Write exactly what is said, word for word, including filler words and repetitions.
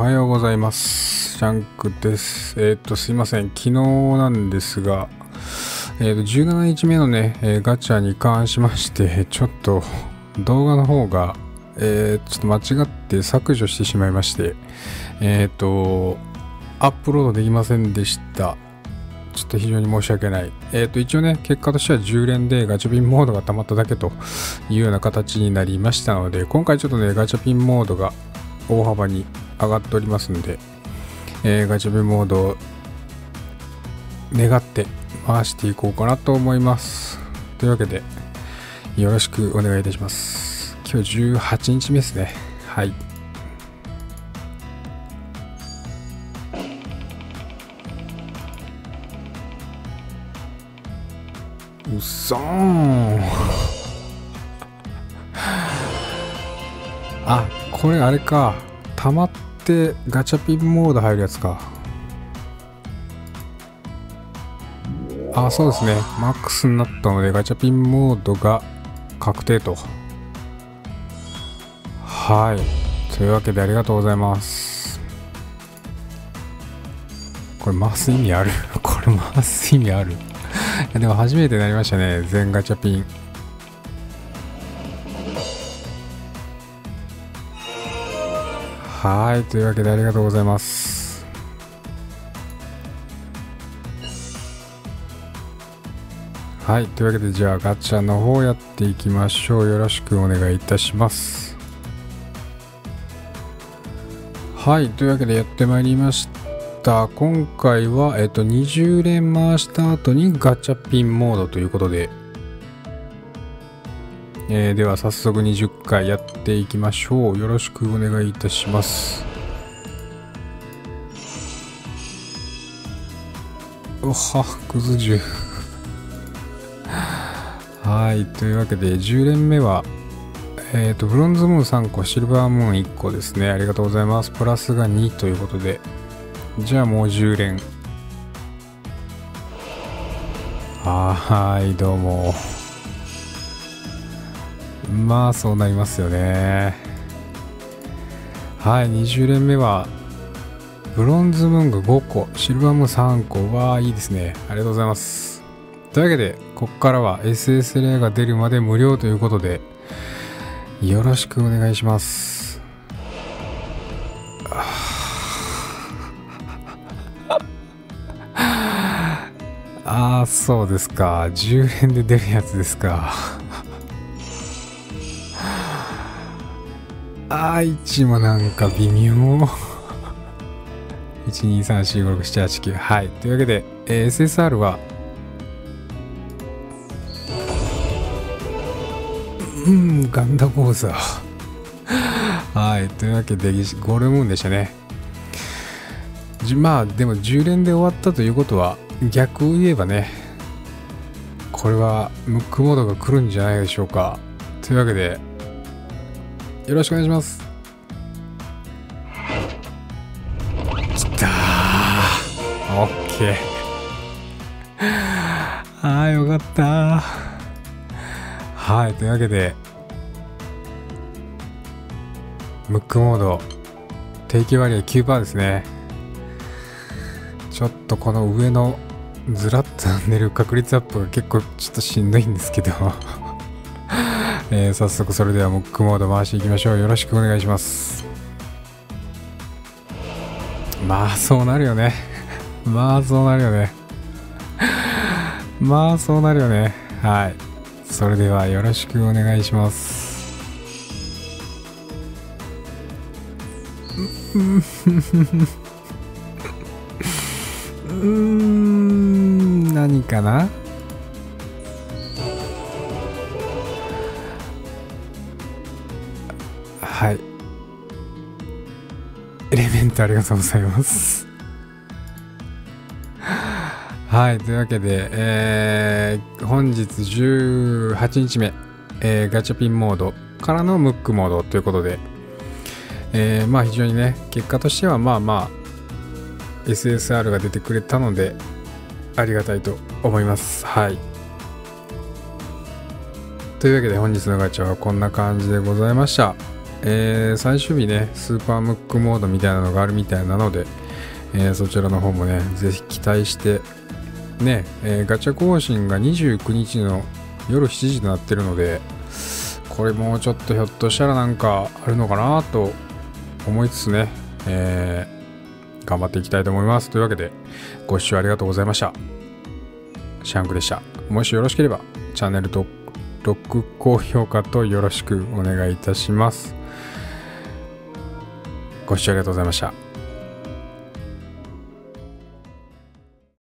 はようございます。シャンクです。えっ、ー、と、すいません。昨日なんですが、えっ、ー、と、じゅうしちにちめのね、えー、ガチャに関しまして、ちょっと動画の方が、えー、ちょっと間違って削除してしまいまして、えっ、ー、と、アップロードできませんでした。ちょっと非常に申し訳ない。えっ、ー、と、一応ね、結果としてはじゅう連でガチャピンモードが溜まっただけというような形になりましたので、今回ちょっとね、ガチャピンモードが大幅に上がっておりますので、えー、ガチャピンモードを願って回していこうかなと思います。というわけで、よろしくお願いいたします。今日じゅうはちにちめですね。はい。うっそーん。あ、これあれか。溜まってガチャピンモード入るやつか。あ、そうですね。マックスになったのでガチャピンモードが確定と。はい。というわけでありがとうございます。これ回す意味あるこれ回す意味あるいやでも初めてなりましたね。全ガチャピン。はい。というわけでありがとうございます。はい。というわけでじゃあガチャの方やっていきましょう。よろしくお願いいたします。はい。というわけでやってまいりました。今回は、えっと、にじゅう連回した後にガチャピンモードということで、えー、では早速にじゅっかいやっていきましょう。よろしくお願いいたします。うは、くずじゅう。はい。というわけで、じゅう連目は、えっと、ブロンズムーンさんこ、シルバームーンいっこですね。ありがとうございます。プラスがにということで、じゃあもうじゅう連。はーい、どうも。まあそうなりますよね。はい。にじゅう連目はブロンズムーンがごこ、シルバームーンさんこ。わー、いいですね。ありがとうございます。というわけでここからは エスエス レアが出るまで無料ということで、よろしくお願いします。ああ、そうですか。じゅう連で出るやつですか。あー、いちもなんか微妙。いち、に、さん、よん、ご、ろく、なな、はち、きゅう。はい。というわけで、えー、エスエスアール は、うん、ガンダゴーザー。はい。というわけで、ゴールムーンでしたね。まあ、でもじゅう連で終わったということは、逆を言えばね、これはムックモードが来るんじゃないでしょうか。というわけで、よろしくお願いします。きたー。オッケー。ああ、よかったー。はい。というわけで、ムックモード、定期割合 きゅうパーセント ですね。ちょっとこの上のずらっと寝る確率アップが結構ちょっとしんどいんですけど、えー、早速それではムックモード回していきましょう。よろしくお願いします。まあそうなるよね。まあそうなるよね。まあそうなるよね。はい。それではよろしくお願いします。うーん、何かな。はい。エレメントありがとうございます。はい。というわけで、えー、本日じゅうはちにちめ、えー、ガチャピンモードからのムックモードということで、えー、まあ非常にね、結果としてはまあまあ、エスエスアール が出てくれたので、ありがたいと思います。はい。というわけで本日のガチャはこんな感じでございました。 えー、最終日ねスーパームックモードみたいなのがあるみたいなので、えー、そちらの方もねぜひ期待してね、えー、ガチャ更新がにじゅうくにちの夜しちじとなってるので、これもうちょっとひょっとしたらなんかあるのかなと思いつつね、えー、頑張っていきたいと思います。というわけでご視聴ありがとうございました。シャンクでした。もしよろしければチャンネル登録高評価とよろしくお願いいたします。ご視聴ありがとうございました。